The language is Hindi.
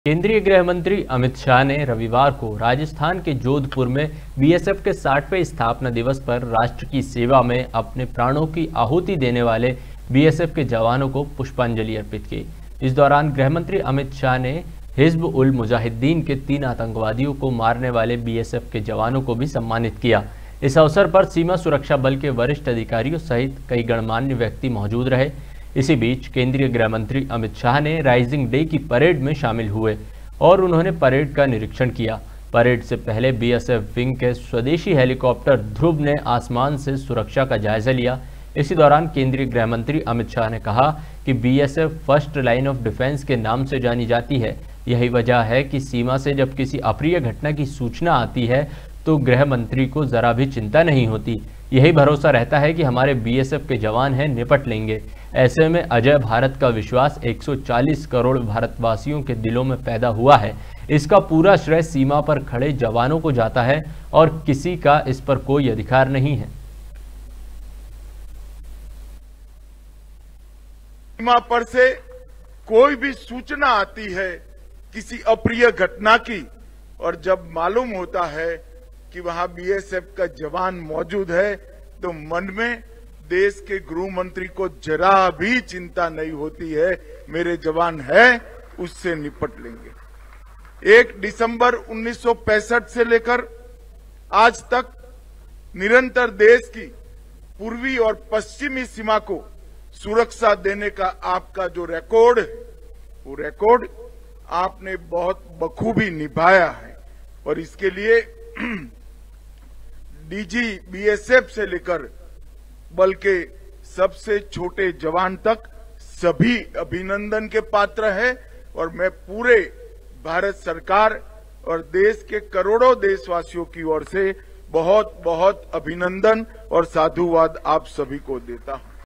केंद्रीय गृह मंत्री अमित शाह ने रविवार को राजस्थान के जोधपुर में बीएसएफ के 60वें स्थापना दिवस पर राष्ट्र की सेवा में अपने प्राणों की आहुति देने वाले बीएसएफ के जवानों को पुष्पांजलि अर्पित की। इस दौरान गृह मंत्री अमित शाह ने हिजब उल मुजाहिदीन के 3 आतंकवादियों को मारने वाले बीएसएफ के जवानों को भी सम्मानित किया। इस अवसर पर सीमा सुरक्षा बल के वरिष्ठ अधिकारियों सहित कई गणमान्य व्यक्ति मौजूद रहे। इसी बीच केंद्रीय गृह मंत्री अमित शाह ने राइजिंग डे की परेड में शामिल हुए और उन्होंने परेड का निरीक्षण किया। परेड से पहले बीएसएफ विंग के स्वदेशी हेलीकॉप्टर ध्रुव ने आसमान से सुरक्षा का जायजा लिया। इसी दौरान केंद्रीय गृह मंत्री अमित शाह ने कहा कि BSF first line of defence के नाम से जानी जाती है। यही वजह है कि सीमा से जब किसी अप्रिय घटना की सूचना आती है तो गृह मंत्री को जरा भी चिंता नहीं होती। यही भरोसा रहता है कि हमारे बीएसएफ के जवान हैं, निपट लेंगे। ऐसे में अजय भारत का विश्वास 140 करोड़ भारतवासियों के दिलों में पैदा हुआ है। इसका पूरा श्रेय सीमा पर खड़े जवानों को जाता है और किसी का इस पर कोई अधिकार नहीं है। सीमा पर से कोई भी सूचना आती है किसी अप्रिय घटना की, और जब मालूम होता है कि वहां बीएसएफ का जवान मौजूद है तो मन में देश के गृह मंत्री को जरा भी चिंता नहीं होती है। मेरे जवान है, उससे निपट लेंगे। 1 दिसंबर 1965 से लेकर आज तक निरंतर देश की पूर्वी और पश्चिमी सीमा को सुरक्षा देने का आपका जो रिकॉर्ड है, वो रिकॉर्ड आपने बहुत बखूबी निभाया है। और इसके लिए डीजी बीएसएफ से लेकर बल के सबसे छोटे जवान तक सभी अभिनंदन के पात्र है। और मैं पूरे भारत सरकार और देश के करोड़ों देशवासियों की ओर से बहुत बहुत अभिनंदन और साधुवाद आप सभी को देता हूं।